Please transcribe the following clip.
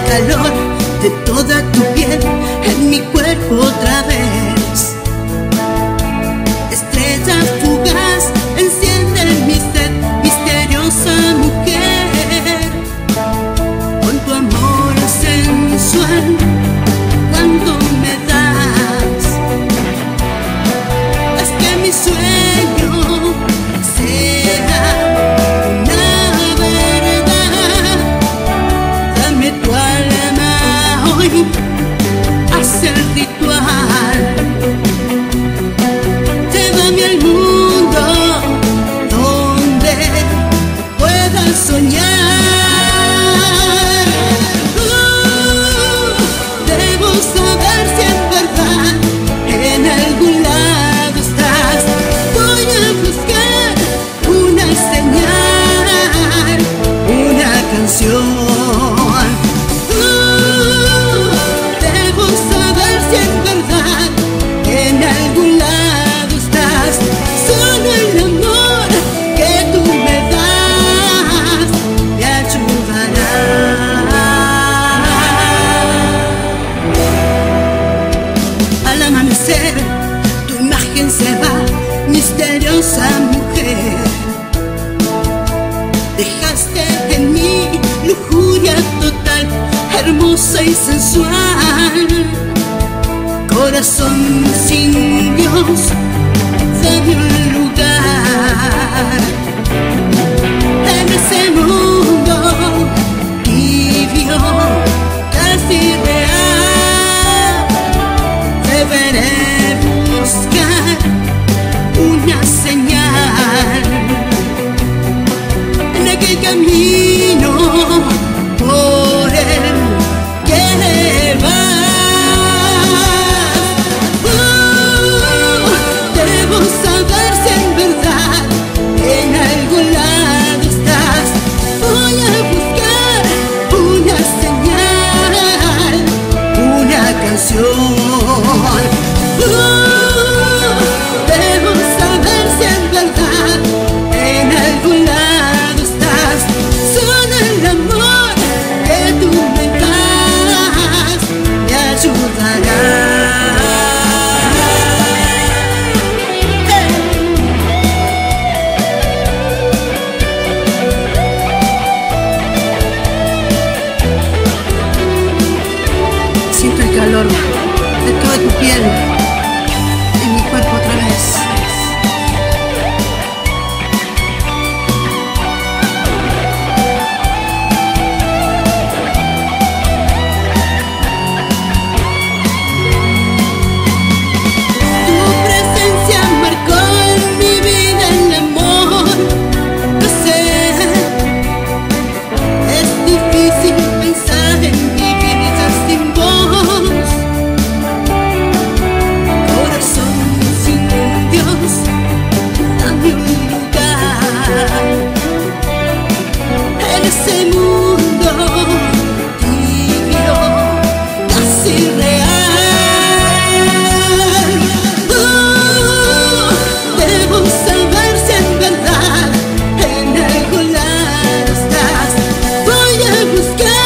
calor de toda tu piel en mi cuerpo otra vez. Estrella fugaz, enciende mi sed, misteriosa mujer, con tu amor sensual. Cuando me das, es que mi sueño sea una verdad. Dame tu alma hoy, haz el ritual. Llévame al mundo donde pueda soñar. Debo saber si en verdad en algún lado estás. Voy a buscar una señal, una canción. Debo saber si en verdad en algún lado estás. Solo el amor que tú me das me ayudará. Al amanecer tu imagen se va, misteriosa mujer. Dejaste en mí lujuria total, hermosa y sensual. Corazón sin Dios, dame un lugar en ese mundo tibio, casi real. Deberé buscar una señal en aquel camino por el que vas. Debo saber si en verdad en algún lado estás. Voy a buscar una señal, una canción. Debo saber si en verdad en algún lado estás. Solo el amor que tú me das me ayudará. Siento el calor de toda tu piel en mi cuerpo otra vez. Tu presencia marcó en mi vida el amor. No sé, es difícil pensar en vivir ya sin vos. Corazón sin Dios, dame un lugar en ese mundo tibio, casi real. Debo saber si en verdad en algún lado estás. Voy a buscar